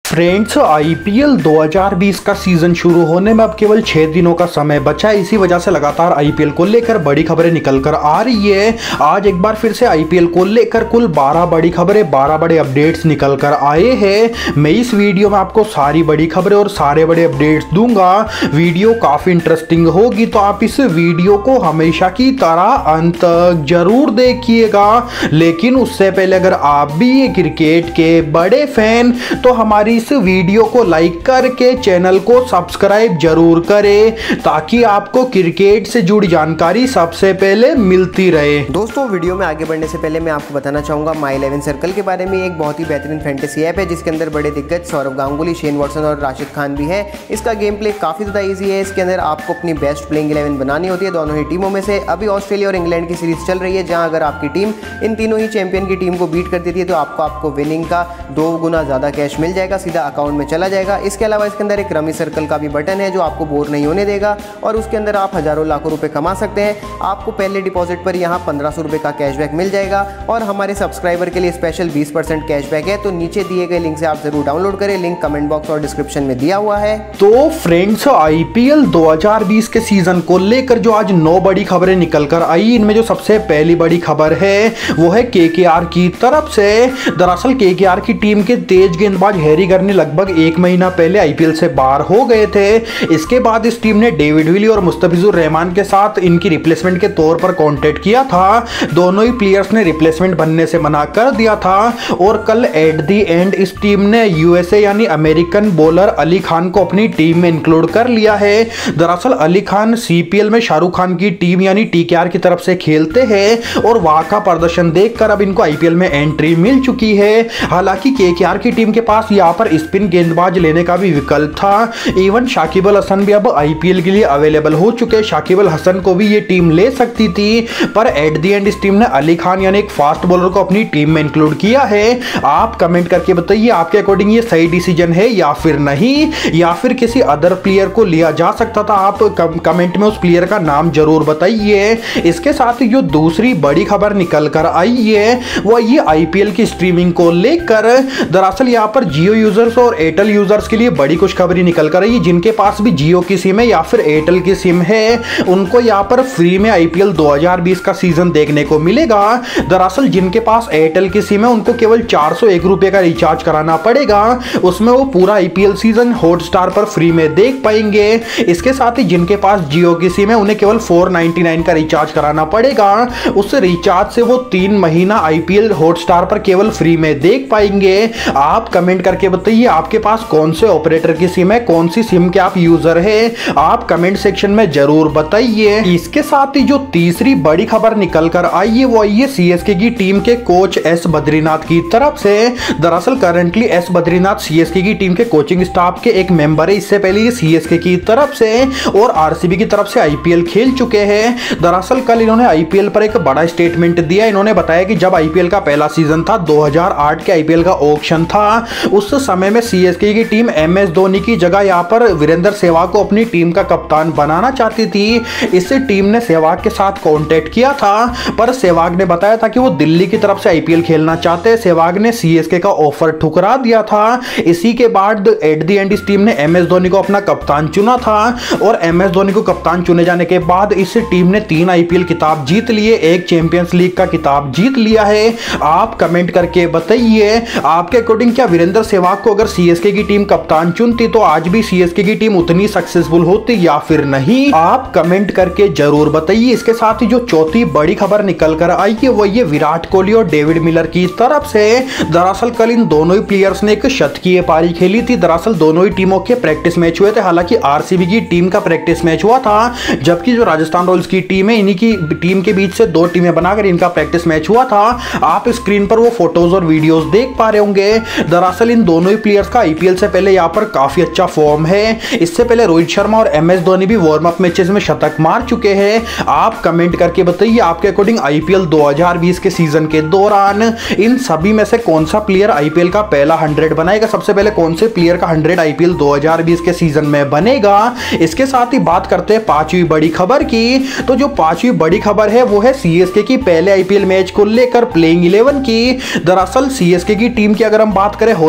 Friends, IPL 2020 का season शुरू होने में अब केवल 6 दिनों का समय बचा है। इसी वजह से लगातार आईपीएल को लेकर बड़ी खबरें निकल कर आ रही है। आज एक बार फिर से आईपीएल को लेकर कुल 12 बड़ी खबरें, 12 बड़े अपडेट्स निकल कर आए हैं। मैं इस वीडियो में आपको सारी बड़ी खबरें और सारे बड़े अपडेट्स दूंगा। वीडियो काफी इंटरेस्टिंग होगी, तो आप इस वीडियो को हमेशा की तरह अंत तक जरूर देखिएगा। लेकिन उससे पहले अगर आप भी ये क्रिकेट के बड़े फैन तो हमारी इस वीडियो को लाइक करके चैनल को सब्सक्राइब जरूर करें, ताकि आपको क्रिकेट से जुड़ी जानकारी सबसे पहले मिलती रहे। दोस्तों, वीडियो में आगे बढ़ने से पहले मैं आपको बताना चाहूंगा माई 11 सर्कल के बारे में। एक बहुत ही बेहतरीन फैंटेसी ऐप है जिसके अंदर बड़े दिग्गज सौरव गांगुली, शेन वॉटसन और राशिद खान भी है। इसका गेम प्ले काफी ज्यादा ईजी है। इसके अंदर आपको अपनी बेस्ट प्लेइंग 11 बनानी होती है दोनों ही टीमों में से। अभी ऑस्ट्रेलिया और इंग्लैंड की सीरीज चल रही है, जहां अगर आपकी टीम इन तीनों ही चैंपियन की टीम को बीट कर देती है तो आपको विनिंग का 2 गुना ज्यादा कैश मिल जाएगा, सीधा अकाउंट में चला जाएगा। इसके अलावा इसके अंदर एक रमी सर्कल का भी बटन है जो आपको बोर नहीं होने देगा, और उसके अंदर आप हजारों लाखों रुपए कमा सकते हैं। आपको पहले डिपॉजिट पर यहाँ 1500 रुपए का कैशबैक मिल जाएगा, और हमारे सब्सक्राइबर के लिए स्पेशल 20% कैशबैक है। तो नीचे दिए गए लिंक से आप जरूर डाउनलोड करें, लिंक कमेंट बॉक्स और डिस्क्रिप्शन में दिया हुआ है। तो फ्रेंड्स, आईपीएल 2020 के सीजन को लेकर जो आज 9 बड़ी खबरें निकल कर आई, इनमें जो सबसे पहली बड़ी खबर है वो है केकेआर की तरफ से। दरअसल केकेआर की टीम के तेज गेंदबाज हैरी गर्नी लगभग 1 महीना पहले आईपीएल से बाहर हो गए थे। इसके बाद इस टीम ने डेविड विली और मुस्तफिजुर रहमान के साथ इनकी रिप्लेसमेंट के तौर पर कांटेक्ट किया था। दोनों ही प्लेयर्स ने रिप्लेसमेंट बनने से मना कर दिया था, और कल एट दी एंड इस टीम ने यूएसए यानी अमेरिकन बॉलर अली खान को अपनी टीम में इंक्लूड कर लिया है। दरअसल अली खान सीपीएल में शाहरुख खान की टीम यानी टीकेआर की तरफ से खेलते हैं, और वहां का प्रदर्शन देखकर अब इनको आईपीएल में एंट्री मिल चुकी है। हालांकि केकेआर की टीम के पास यहां पर स्पिन गेंदबाज लेने का भी विकल्प था। इवन शाकिब अल हसन भी अब आईपीएल के लिए अवेलेबल हो चुके हैं। शाकिब अल हसन को भी ये टीम ले सकती थी, पर एट दी एंड इस टीम ने अली खान यानी एक फास्ट बॉलर को अपनी टीम में इंक्लूड किया है। आप कमेंट करके बताइए आपके अकॉर्डिंग ये सही डिसीजन है या फिर नहीं, या फिर किसी अदर प्लेयर को लिया जा सकता था। आप कमेंट में उस प्लेयर का नाम जरूर बताइए। इसके साथ ही जो दूसरी बड़ी खबर निकल कर आई है वो ये आईपीएल की स्ट्रीमिंग को लेकर। दरअसल यहाँ पर जियो यूजर्स और एयरटेल यूजर्स के लिए बड़ी खुशखबरी निकल कर आई। जिनके पास भी जियो की सिम है या फिर एयरटेल की सिम है, उनको यहाँ पर फ्री में आईपीएल 2020 का सीजन देखने को मिलेगा। दरअसल जिनके पास एयरटेल की सिम है उनको केवल 401 रुपए का रिचार्ज कराना पड़ेगा। उसमें वो पूरा आईपीएल सीजन हॉटस्टार पर फ्री में देख पाएंगे। इसके साथ ही जिनके पास जियो की सिम है उन्हें केवल 499 का रिचार्ज कराना पड़ेगा। उस रिचार्ज से वो 3 महीना आईपीएल हॉटस्टार पर केवल फ्री में देख पाएंगे। आप कमेंट करके बताइए आपके पास कौन से ऑपरेटर की सिम है, कौन सी सिम के आप यूजर है, आप कमेंट सेक्शन में जरूर बताइए। इसके साथ ही जो तीसरी बड़ी खबर निकल कर आई है वो ये सीएसके की टीम के कोच एस बद्रीनाथ की तरफ से। दरअसल करंटली एस बद्रीनाथ सीएसके की टीम के कोचिंग स्टाफ के एक मेंबर है। इससे पहले ये सीएसके की तरफ से और आरसीबी की तरफ से आईपीएल खेल चुके हैं। दरअसल कल इन्होंने आईपीएल पर एक बड़ा स्टेटमेंट दिया। इन्होंने बताया कि जब आईपीएल का पहला सीजन था, 2008 के आईपीएल का ऑक्शन था, उस समय में सीएसके की टीम एमएस धोनी की जगह यहां पर वीरेंद्र सहवाग को अपनी टीम का कप्तान बनाना चाहती थी। इससे टीम ने सहवाग के साथ कांटेक्ट किया था, पर सहवाग ने बताया था कि वो दिल्ली की तरफ से आईपीएल खेलना चाहते हैं। सहवाग ने सीएसके का ऑफर ठुकरा दिया था। इसी के बाद एट द एंड इस टीम ने एमएस धोनी को अपना कप्तान चुना था, और एमएस धोनी को कप्तान चुने जाने के बाद इस टीम ने 3 आईपीएल खिताब जीत लिए, एक चैंपियंस लीग का खिताब जीत लिया है। आप कमेंट करके बताइए आपके अकॉर्डिंग क्या वीरेंद्र सहवाग को अगर सीएसके की टीम कप्तान चुनती तो आज भी सीएसके की टीम उतनी सक्सेसफुल होती या फिर नहीं, आप कमेंट करके जरूर बताइए। इसके साथ ही जो चौथी बड़ी खबर निकल कर आई है वो ये विराट कोहली और डेविड मिलर की तरफ से। दरअसल कल इन दोनों ही प्लेयर्स ने एक शतकीय पारी खेली थी। दरअसल दोनों ही टीमों के प्रैक्टिस मैच हुए थे। हालांकि आरसीबी की टीम का प्रैक्टिस मैच हुआ था, जबकि जो राजस्थान रॉयल्स की टीम है, इन्हीं की टीम के बीच से 2 टीमें बनाकर इनका प्रैक्टिस मैच हुआ था। आप स्क्रीन पर वो फोटोज और वीडियोस देख पा रहे होंगे। दरअसल इन दोनों ही प्लेयर्स का आईपीएल से पहले यहाँ पर काफी अच्छा फॉर्म है। इससे पहले रोहित शर्मा और एमएस धोनी भी वार्म अप मैचेस में शतक मार चुके हैं। आप कमेंट करके बताइए आपके अकॉर्डिंग आईपीएल 2020 के सीजन के दौरान इन सभी में से कौन सा प्लेयर आईपीएल का पहला 100 बनाएगा। सबसे पहले कौन से प्लेयर का 100 आईपीएल 2020 के सीजन में बनेगा। इसके साथ ही बात करते हैं 5वीं बड़ी खबर की। तो जो 5वीं बड़ी खबर है वो है सीएसके की पहले आईपीएल मैच को लेकर प्लेइंग 11 की। दरअसल सीएसके की टीम की अगर हम बात करें होने वाले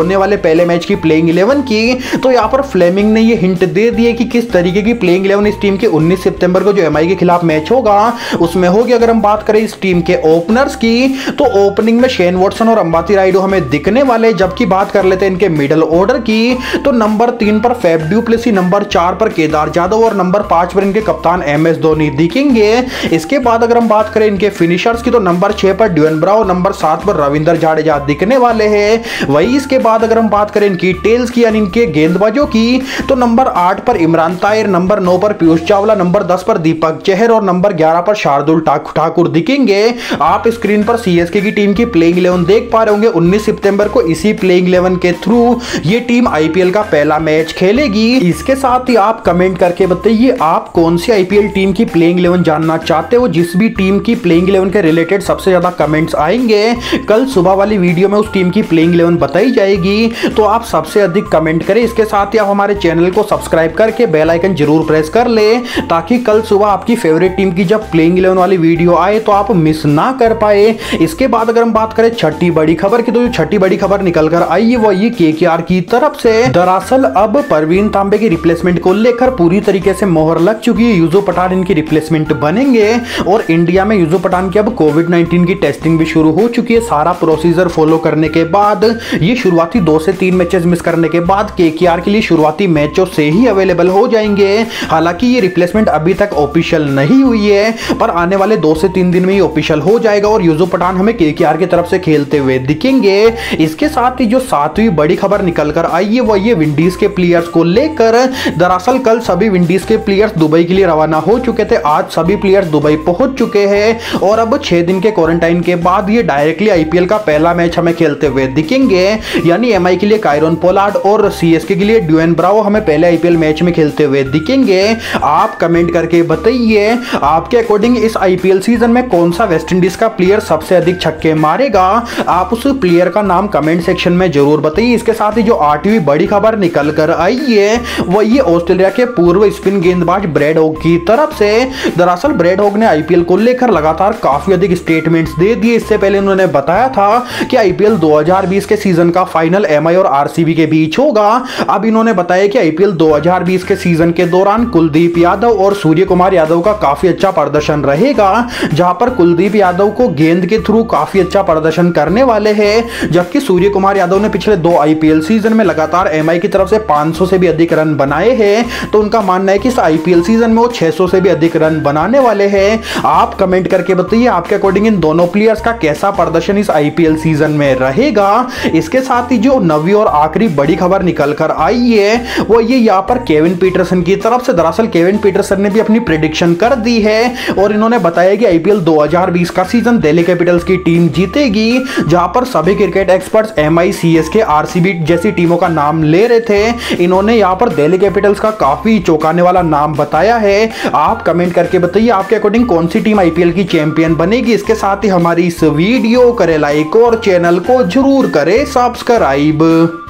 पहले मैच की प्लेइंग 11 की, तो यहाँ पर फ्लेमिंग ने ये हिंट दे दिए कि किस तरीके की प्लेइंग 11 इस टीम के 19 सितंबर को जो एमआई के खिलाफ मैच होगा उसमें होगी। अगर हम बात करें इस टीम के ओपनर्स की, तो ओपनिंग में शेन वॉटसन और अंबाती रायडू हमें दिखने वाले। जबकि बात कर लेते हैं इनके मिडल ऑर्डर की, तो नंबर 3 पर फैफ डू प्लेसी, नंबर 4 पर केदार जाधव और नंबर 5 पर इनके कप्तान एमएस धोनी दिखेंगे। इसके बाद अगर हम बात करें इनके फिनिशर्स की, तो नंबर 6 पर ड्यूएन ब्रावो, नंबर 7 पर रविंद्र जाडेजा दिखने वाले हैं। वही इसके बाद अगर हम बात करें इनकी टेल्स की यानी इनके गेंदबाजों की, तो नंबर 8 पर इमरान ताहिर, नंबर 9 पर पीयूष चावला, नंबर 10 पर दीपक चहर और नंबर 11 पर शार्दुल ठाकुर दिखेंगे। आप स्क्रीन पर सीएसके की टीम की प्लेइंग 11 देख पा रहे होंगे। 19 सितंबर को इसी प्लेइंग 11 के थ्रू ये टीम आईपीएल का पहला मैच खेलेगी। इसके साथ ही आप कमेंट करके बताइए आप कौन सी आईपीएल टीम की प्लेइंग 11 जानना चाहते हो। जिस भी टीम की प्लेइंग 11 के रिलेटेड सबसे ज्यादा कमेंट्स आएंगे, कल सुबह वाली वीडियो में उस टीम की प्लेइंग 11 बताई जाएगी। तो आप सबसे अधिक कमेंट करें। इसके साथ ही आप हमारे चैनल को सब्सक्राइब करके बेल आइकन जरूर प्रेस कर ले, ताकि कल सुबह आपकी फेवरेट टीम की जब प्लेइंग 11 वाली वीडियो आए तो आप मिस ना कर पाए। इसके बाद अगर हम बात करें छठी बड़ी खबर की, तो जो छठी बड़ी खबर निकल कर आई है वो ये केकेआर की तरफ से। दरअसल अब परवीन तांबे की रिप्लेसमेंट को लेकर पूरी तरीके से मोहर लग चुकी है। यूसुफ पठान इनकी रिप्लेसमेंट बनेंगे और इंडिया में यूसुफ पठान की अब कोविड-19 की टेस्टिंग भी शुरू हो चुकी है। सारा प्रोसीजर फॉलो करने के बाद ये शुरुआती 2 से 3 मैचेस मिस करने के बाद केकेआर के लिए शुरुआती मैचों से ही अवेलेबल हो जाएंगे। हालांकि ये रिप्लेसमेंट अभी तक ऑफिशियल नहीं हुई है, पर आने वाले 2 से 3 दिन में ही ऑफिशियल हो जाएगा और यूसुफ पठान हमें केकेआर की तरफ से खेलते हुए दिखेंगे। इसके साथ ही जो 7वीं बड़ी खबर निकल कर आई है वो ये विंडीज के प्लेयर्स को लेकर। दरअसल कल सभी विंडीज के प्लेयर्स दुबई के लिए रवाना हो चुके थे। आज सभी प्लेयर्स दुबई पहुंच चुके हैं और अब 6 दिन के क्वारंटाइन के बाद ये डायरेक्टली आईपीएल का पहला मैच हमें खेलते हुए दिखेंगे। यानी एमआई के लिए कायरन पोलार्ड और सीएसके के लिए ड्यूएन ब्रावो हमें पहले आईपीएल मैच में खेलते हुए दिखेंगे। आप कमेंट करके बताइए आपके अकॉर्डिंग इस आईपीएल सीजन में कौन सा वेस्ट इंडीज का प्लेयर सबसे अधिक छक्के मारेगा। आप उस प्लेयर का नाम कमेंट सेक्शन में जरूर बताइए। इसके साथ ही जो 8वीं बड़ी खबर निकल कर आई है वो ये ऑस्ट्रेलिया के पूर्व स्पिन गेंदबाज ब्रैड हॉग की तरफ से। दरअसल ब्रैड हॉग ने आईपीएल को लेकर लगातार काफी अधिक स्टेटमेंट्स दे दिए। इससे पहले उन्होंने बताया था कि आईपीएल 2020 के सीजन का फाइनल एमआई और आरसीबी के बीच होगा। अब इन्होंने बताया कि आईपीएल 2020 के सीजन के दौरान कुलदीप यादव और सूर्य कुमार यादव का काफी अच्छा प्रदर्शन रहेगा, जहां पर कुलदीप यादव को गेंद के थ्रू काफी अच्छा प्रदर्शन करने वाले हैं, जबकि सूर्य कुमार यादव ने पिछले 2 आईपीएल सीजन में लगातार एमआई की तरफ से 500 से भी अधिक रन बनाए हैं। तो उनका मानना है कि इस आईपीएल सीजन में वो 600 से भी अधिक रन बनाने वाले हैं। आप कमेंट करके बताइए आपके अकॉर्डिंग इन दोनों प्लेयर्स का कैसा प्रदर्शन इस आईपीएल सीजन में रहेगा। इसके साथ ही जो 9वीं और आखिरी बड़ी खबर निकल कर आई है वो ये यहाँ पर केविन पीटरसन की तरफ से। दरअसल केविन पीटरसन ने भी अपनी प्रेडिक्शन कर दी है और इन्होंने बताया कि आईपीएल 2020 का सीजन दिल्ली कैपिटल्स की टीम जीतेगी, जहां पर सभी cricket experts MI, CSK, RCB जैसी टीमों का नाम ले रहे थे। इन्होंने यहां पर दिल्ली कैपिटल्स का काफी चौंकाने वाला नाम बताया है। आप कमेंट करके बताइए आपके अकॉर्डिंग कौन सी टीम आईपीएल की चैंपियन बनेगी। इसके साथ ही हमारी इस वीडियो करे लाइक और चैनल को जरूर करे सब्सक्राइब।